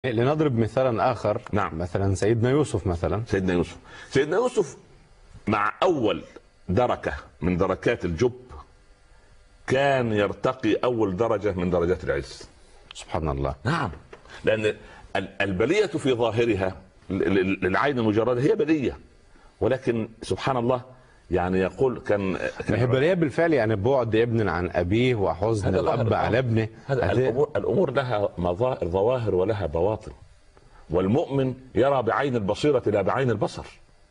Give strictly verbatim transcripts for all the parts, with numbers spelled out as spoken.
لنضرب مثالا آخر. نعم. مثلا سيدنا يوسف مثلا سيدنا يوسف سيدنا يوسف مع أول دركة من دركات الجب كان يرتقي أول درجة من درجات العز. سبحان الله. نعم، لأن البلية في ظاهرها للعين المجردة هي بلية، ولكن سبحان الله يعني يقول كان, كان هي بلية بالفعل، يعني بعد ابن عن أبيه وحزن الأب على ابنه. هذا الأمور, الأمور لها مظاهر ظواهر ولها بواطن، والمؤمن يرى بعين البصيرة لا بعين البصر.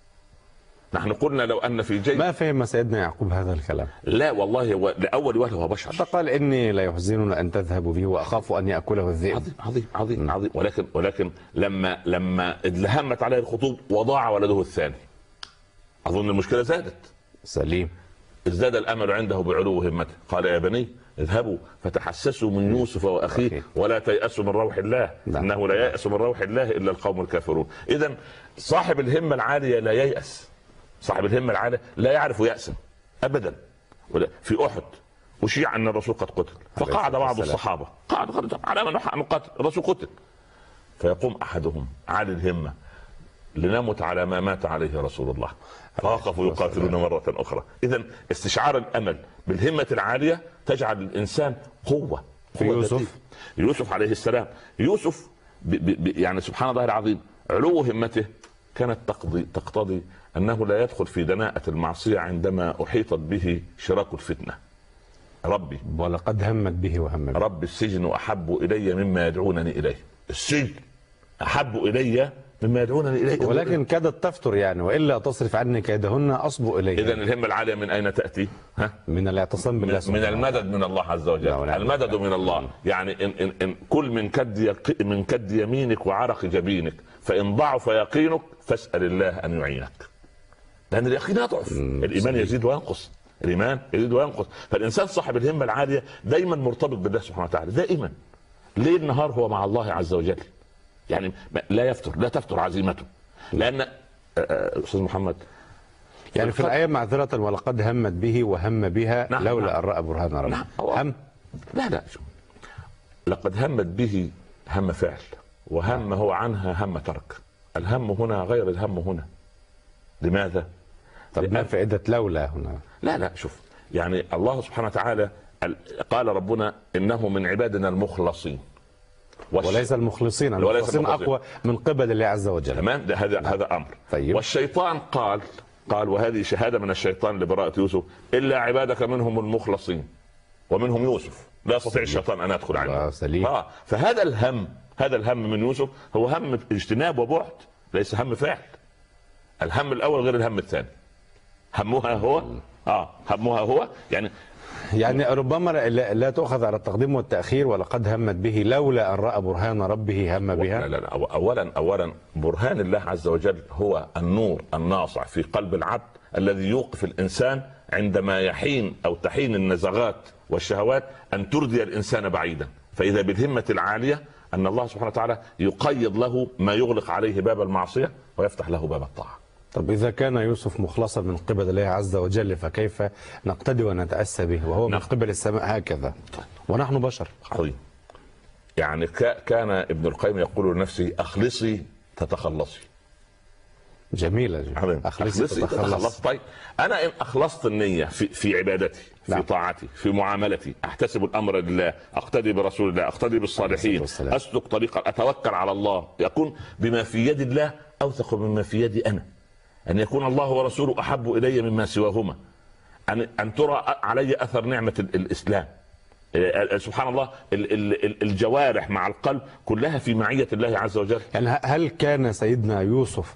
نحن قلنا لو أن في جيب ما فهم سيدنا يعقوب هذا الكلام؟ لا والله، هو لأول وهله هو بشر. فقال إني لا يحزنني أن تذهبوا به وأخاف أن يأكله الذئب. عظيم عظيم عظيم عظيم. ولكن ولكن لما لما ادلهمت عليه الخطوب وضاع ولده الثاني، أظن المشكلة زادت. سليم. ازداد الأمل عنده بعلو همته، قال يا بني اذهبوا فتحسسوا من يوسف وأخيه ولا تيأسوا من روح الله إنه لا ييأس من روح الله إلا القوم الكافرون. إذن صاحب الهمة العالية لا ييأس، صاحب الهمة العالية لا يعرف يأسا أبدا. في أحد وشيع أن الرسول قد قتل، فقعد بعض الصحابة قعد على من نقاتل الرسول قتل، فيقوم أحدهم عالي الهمة لنمت على ما مات عليه رسول الله، فوقفوا يقاتلون مرة أخرى. إذن استشعار الأمل بالهمة العالية تجعل الإنسان قوة. في يوسف يوسف عليه السلام يوسف ب ب يعني سبحان الله العظيم، علو همته كانت تقضي تقتضي أنه لا يدخل في دناءة المعصية عندما أحيطت به شراك الفتنة. ربي ولقد همت به وهم به. رب السجن أحب إلي مما يدعونني إليه، السجن أحب إلي مما يدعونني إليه، ولكن كادت تفتر يعني، وإلا تصرف عني كيدهن أصب إليه. إذن الهمة العالية من أين تأتي؟ ها؟ من الاعتصام بالله من, من المدد من الله عز وجل. المدد من الله، يعني إن, إن, إن كل من كد من كد يمينك وعرق جبينك، فإن ضعف يقينك فاسأل الله أن يعينك، لأن اليقين يضعف، الإيمان يزيد وينقص، الإيمان يزيد وينقص. فالإنسان صاحب الهمة العالية دايما مرتبط بالله سبحانه وتعالى، دائما ليل نهار هو مع الله عز وجل، يعني لا يفتر، لا تفتر عزيمته. لأن أستاذ محمد يعني في الآية معذرة ولقد همت به وهم بها نعم لولا نعم أن رأى برهان ربه. نعم هم لا لا شو. لقد همت به هم فعل، وهم هو عنها هم ترك. الهم هنا غير الهم هنا. لماذا؟ طب ما فائدة لولا هنا؟ لا لا شوف، يعني الله سبحانه وتعالى قال ربنا إنه من عبادنا المخلصين، وليس المخلصين. المخلصين أقوى من قبل الله عز وجل. تمام، ده هذا هذا أمر. طيب. والشيطان قال قال وهذه شهادة من الشيطان لبراءة يوسف، إلا عبادك منهم المخلصين، ومنهم يوسف لا يستطيع الشيطان أن يدخل عنه. آه. فهذا الهم هذا الهم من يوسف هو هم اجتناب وبعد، ليس هم فعل. الهم الأول غير الهم الثاني. همها هو اه همها هو يعني يعني ربما لا, لا تؤخذ على التقديم والتأخير. ولقد همت به لولا أن رأى برهان ربه هم بها. لا لا لا أولا أولا برهان الله عز وجل هو النور الناصع في قلب العبد الذي يوقف الإنسان عندما يحين أو تحين النزغات والشهوات أن تردي الإنسان بعيدا. فإذا بالهمة العالية أن الله سبحانه وتعالى يقيض له ما يغلق عليه باب المعصية ويفتح له باب الطاعة. طب إذا كان يوسف مخلصا من قبل الله عز وجل، فكيف نقتدي ونتأسى به وهو من قبل السماء هكذا ونحن بشر؟ عظيم. يعني كان ابن القيم يقول لنفسه أخلصي تتخلصي. جميلة جميلة. أخلصي تتخلصي. طيب أنا إن أخلصت النية في, في عبادتي، في نعم. طاعتي، في معاملتي، أحتسب الأمر لله، أقتدي برسول الله، أقتدي بالصالحين، أسلك طريقا، أتوكل على الله، يكون بما في يد الله أوثق مما في يدي أنا، أن يكون الله ورسوله أحب إلي مما سواهما، أن أن ترى علي أثر نعمة الإسلام. سبحان الله، الجوارح مع القلب كلها في معية الله عز وجل. يعني هل كان سيدنا يوسف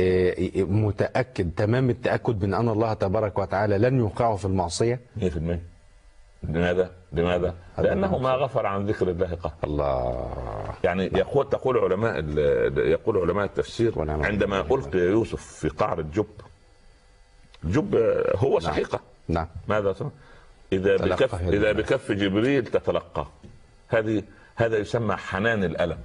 متأكد تمام التأكد من أن الله تبارك وتعالى لن يوقعه في المعصية؟ مئة بالمئة. لماذا؟ لماذا؟ لأنه ما غفر عن ذكر الله قط. الله. يعني يقول تقول علماء يقول علماء التفسير عندما ألقي يوسف في قعر الجب، الجب هو سحيقة. نعم. ماذا صار؟ إذا بكف إذا بكف جبريل تتلقى. هذه هذا يسمى حنان الألم.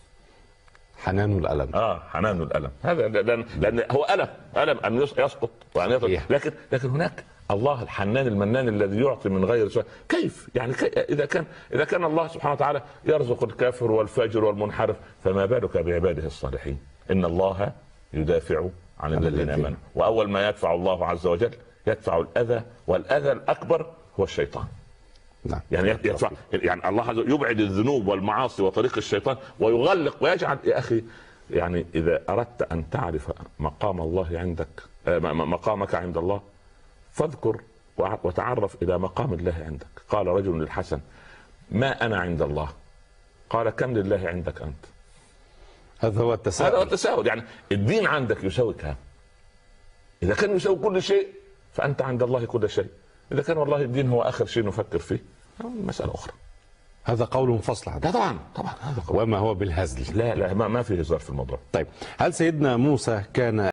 حنان الألم. اه حنان الألم هذا، لأن لأن هو ألم ألم أن يسقط وأن يسقط، لكن لكن هناك الله الحنان المنان الذي يعطي من غير سؤال. كيف يعني كي اذا كان اذا كان الله سبحانه وتعالى يرزق الكافر والفاجر والمنحرف، فما بالك بعباده الصالحين؟ ان الله يدافع عن الذين امنوا، واول ما يدفع الله عز وجل يدفع الاذى، والاذى الاكبر هو الشيطان. نعم. يعني يدفع يعني الله عز وجل يبعد الذنوب والمعاصي وطريق الشيطان ويغلق ويجعل. يا اخي يعني اذا اردت ان تعرف مقام الله عندك، مقامك عند الله، فاذكر وتعرف الى مقام الله عندك. قال رجل للحسن: ما انا عند الله؟ قال: كم لله عندك انت؟ هذا هو التساؤل. هذا هو التساؤل. يعني الدين عندك يساوي كام؟ اذا كان يساوي كل شيء فانت عند الله كل شيء. اذا كان والله الدين هو اخر شيء نفكر فيه، مساله اخرى. هذا قول منفصل. لا طبعا طبعا هذا قول. وما هو بالهزل. لا لا ما, ما في هزار في الموضوع. طيب، هل سيدنا موسى كان